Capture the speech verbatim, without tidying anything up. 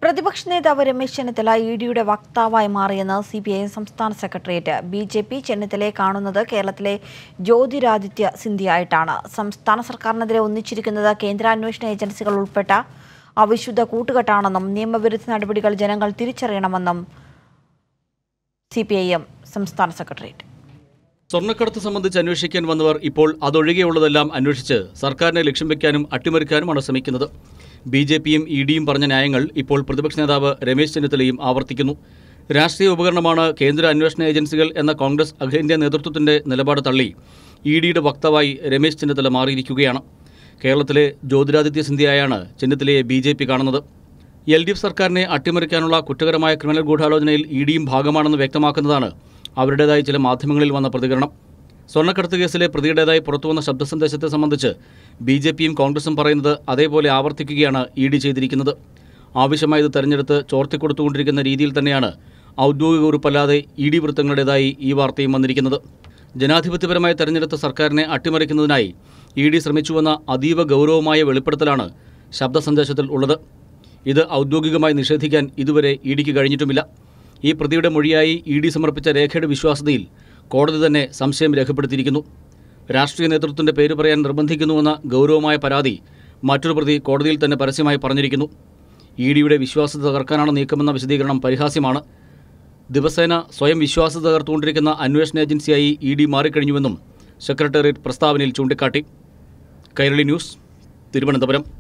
പ്രതിപക്ഷ നേതാവ് രമേശ് ചെന്നിത്തല ഇഡിയുടെ വക്താവായി മാറിയെന്ന് സി പി ഐ എം സംസ്ഥാന സെക്രട്ടേറിയറ്റ്. ബി ജെ പി ചെന്നിത്തലയെ കാണുന്നത് കേരളത്തിലെ ജ്യോതിരാദിത്യ സിന്ധ്യയായിട്ടാണ്. സംസ്ഥാന സർക്കാരിനെതിരെ ഒന്നിച്ചിരിക്കുന്നത് കേന്ദ്ര അന്വേഷണ ഏജൻസികൾ ഉൾപ്പെട്ട അവിശുദ്ധ കൂട്ടുകെട്ടാണെന്നും നിയമവിരുദ്ധ നടപടികൾ ജനങ്ങൾ തിരിച്ചറിയണമെന്നും സി പി ഐ എം സംസ്ഥാന സെക്രട്ടേറിയറ്റ്. സ്വർണ്ണക്കടത്ത് സംബന്ധിച്ച് അന്വേഷിക്കാൻ വന്നവർ ഇപ്പോൾ അതൊഴികെയുള്ളതെല്ലാം അന്വേഷിച്ച് സർക്കാരിനെ ലക്ഷ്യം വയ്ക്കാനും അട്ടിമറിക്കാനുമാണ് ശ്രമിക്കുന്നത്. ബി ജെ പിയും ഇ ഡിയും പറഞ്ഞ ന്യായങ്ങൾ ഇപ്പോൾ പ്രതിപക്ഷ നേതാവ് രമേശ് ചെന്നിത്തലയും ആവർത്തിക്കുന്നു. രാഷ്ട്രീയ ഉപകരണമാണ് കേന്ദ്ര അന്വേഷണ ഏജൻസികൾ എന്ന കോൺഗ്രസ് അഖിലേന്ത്യാ നേതൃത്വത്തിന്റെ നിലപാട് തള്ളി ഇ ഡിയുടെ വക്താവായി രമേശ് ചെന്നിത്തല മാറിയിരിക്കുകയാണ്. കേരളത്തിലെ ജ്യോതിരാദിത്യ സിന്ധ്യയായാണ് ചെന്നിത്തലയെ ബി ജെ പി കാണുന്നത്. എൽ ഡി എഫ് സർക്കാരിനെ അട്ടിമറിക്കാനുള്ള കുറ്റകരമായ ക്രിമിനൽ ഗൂഢാലോചനയിൽ ഇ ഡിയും ഭാഗമാണെന്ന് വ്യക്തമാക്കുന്നതാണ് അവരുടേതായി ചില മാധ്യമങ്ങളിൽ വന്ന പ്രതികരണം. സ്വർണ്ണക്കടത്ത് കേസിലെ പ്രതിയുടേതായി പുറത്തുവന്ന ശബ്ദ സന്ദേശത്തെ സംബന്ധിച്ച് ബി ജെ പിയും കോൺഗ്രസും പറയുന്നത് അതേപോലെ ആവർത്തിക്കുകയാണ് ഇ ഡി ചെയ്തിരിക്കുന്നത്. ആവശ്യമായത് തെരഞ്ഞെടുത്ത് ചോർത്തിക്കൊടുത്തുകൊണ്ടിരിക്കുന്ന രീതിയിൽ തന്നെയാണ് ഔദ്യോഗിക കുറിപ്പല്ലാതെ ഇ ഡി വൃത്തങ്ങളുടേതായി ഈ വാർത്തയും വന്നിരിക്കുന്നത്. ജനാധിപത്യപരമായി തെരഞ്ഞെടുത്ത സർക്കാരിനെ അട്ടിമറിക്കുന്നതിനായി ഇ ഡി ശ്രമിച്ചുവെന്ന അതീവ ഗൗരവമായ വെളിപ്പെടുത്തലാണ് ശബ്ദ സന്ദേശത്തിൽ ഉള്ളത്. ഇത് ഔദ്യോഗികമായി നിഷേധിക്കാൻ ഇതുവരെ ഇ ഡിക്ക് കഴിഞ്ഞിട്ടുമില്ല. ഈ പ്രതിയുടെ മൊഴിയായി ഇ ഡി സമർപ്പിച്ച രേഖയുടെ വിശ്വാസ്യതയിൽ കോടതി തന്നെ സംശയം രേഖപ്പെടുത്തിയിരിക്കുന്നു. രാഷ്ട്രീയ നേതൃത്വത്തിന്റെ പേര് പറയാൻ നിർബന്ധിക്കുന്നുവെന്ന ഗൗരവമായ പരാതി മറ്റൊരു പ്രതി കോടതിയിൽ തന്നെ പരസ്യമായി പറഞ്ഞിരിക്കുന്നു. ഇ ഡിയുടെ വിശ്വാസ്യത തകർക്കാനാണ് നീക്കമെന്ന വിശദീകരണം പരിഹാസ്യമാണ്. ദിവസേന സ്വയം വിശ്വാസ്യത തകർത്തുകൊണ്ടിരിക്കുന്ന അന്വേഷണ ഏജൻസിയായി ഇ ഡി മാറിക്കഴിഞ്ഞുവെന്നും സെക്രട്ടേറിയറ്റ് പ്രസ്താവനയിൽ ചൂണ്ടിക്കാട്ടി. കൈരളി ന്യൂസ്, തിരുവനന്തപുരം.